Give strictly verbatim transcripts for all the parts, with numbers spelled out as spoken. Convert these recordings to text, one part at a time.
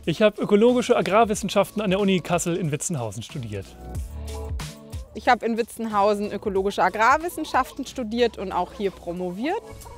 Ich habe ökologische Agrarwissenschaften an der Uni Kassel in Witzenhausen studiert. Ich habe in Witzenhausen ökologische Agrarwissenschaften studiert und auch hier promoviert.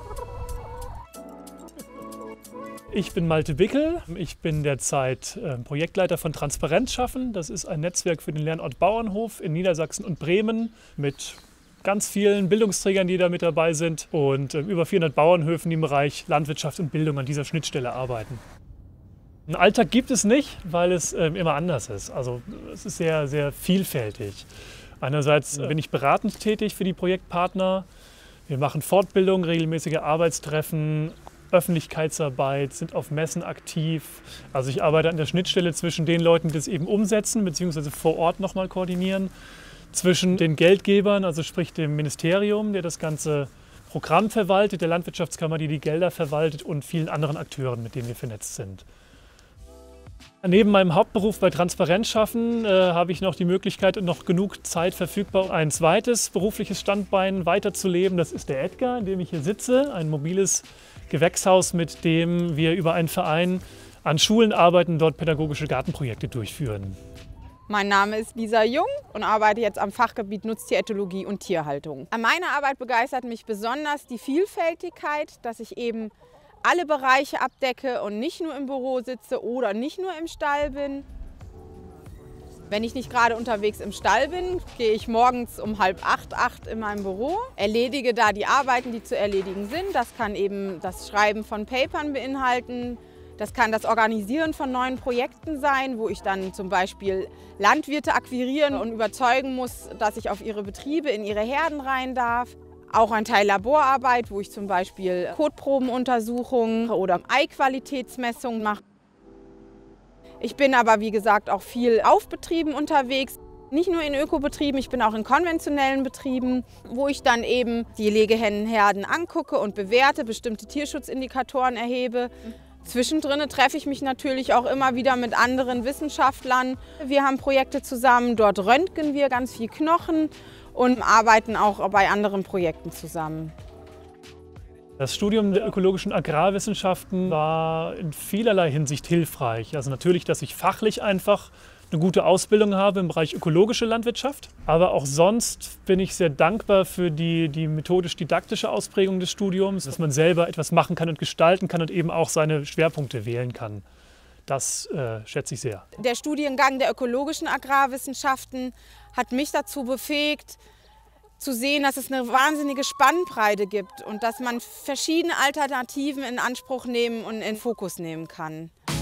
Ich bin Malte Bickel. Ich bin derzeit Projektleiter von Transparenz schaffen. Das ist ein Netzwerk für den Lernort Bauernhof in Niedersachsen und Bremen mit ganz vielen Bildungsträgern, die da mit dabei sind und über vierhundert Bauernhöfen, die im Bereich Landwirtschaft und Bildung an dieser Schnittstelle arbeiten. Einen Alltag gibt es nicht, weil es immer anders ist. Also es ist sehr, sehr vielfältig. Einerseits bin ich beratend tätig für die Projektpartner. Wir machen Fortbildung, regelmäßige Arbeitstreffen, Öffentlichkeitsarbeit, sind auf Messen aktiv. Also ich arbeite an der Schnittstelle zwischen den Leuten, die das eben umsetzen, beziehungsweise vor Ort nochmal koordinieren, zwischen den Geldgebern, also sprich dem Ministerium, der das ganze Programm verwaltet, der Landwirtschaftskammer, die die Gelder verwaltet und vielen anderen Akteuren, mit denen wir vernetzt sind. Neben meinem Hauptberuf bei Transparenz schaffen äh, habe ich noch die Möglichkeit und noch genug Zeit verfügbar, ein zweites berufliches Standbein weiterzuleben. Das ist der Edgar, in dem ich hier sitze, ein mobiles Gewächshaus, mit dem wir über einen Verein an Schulen arbeiten, dort pädagogische Gartenprojekte durchführen. Mein Name ist Lisa Jung und arbeite jetzt am Fachgebiet Nutztierethologie und Tierhaltung. An meiner Arbeit begeistert mich besonders die Vielfältigkeit, dass ich eben alle Bereiche abdecke und nicht nur im Büro sitze oder nicht nur im Stall bin. Wenn ich nicht gerade unterwegs im Stall bin, gehe ich morgens um halb acht, acht in meinem Büro, erledige da die Arbeiten, die zu erledigen sind. Das kann eben das Schreiben von Papern beinhalten. Das kann das Organisieren von neuen Projekten sein, wo ich dann zum Beispiel Landwirte akquirieren und überzeugen muss, dass ich auf ihre Betriebe, in ihre Herden rein darf. Auch ein Teil Laborarbeit, wo ich zum Beispiel Kotprobenuntersuchungen oder Eiqualitätsmessungen mache. Ich bin aber, wie gesagt, auch viel auf Betrieben unterwegs. Nicht nur in Ökobetrieben, ich bin auch in konventionellen Betrieben, wo ich dann eben die Legehennenherden angucke und bewerte, bestimmte Tierschutzindikatoren erhebe. Zwischendrin treffe ich mich natürlich auch immer wieder mit anderen Wissenschaftlern. Wir haben Projekte zusammen, dort röntgen wir ganz viel Knochen und arbeiten auch bei anderen Projekten zusammen. Das Studium der ökologischen Agrarwissenschaften war in vielerlei Hinsicht hilfreich. Also natürlich, dass ich fachlich einfach eine gute Ausbildung habe im Bereich ökologische Landwirtschaft. Aber auch sonst bin ich sehr dankbar für die, die methodisch-didaktische Ausprägung des Studiums, dass man selber etwas machen kann und gestalten kann und eben auch seine Schwerpunkte wählen kann. Das äh, schätze ich sehr. Der Studiengang der ökologischen Agrarwissenschaften hat mich dazu befähigt, zu sehen, dass es eine wahnsinnige Spannbreite gibt und dass man verschiedene Alternativen in Anspruch nehmen und in Fokus nehmen kann.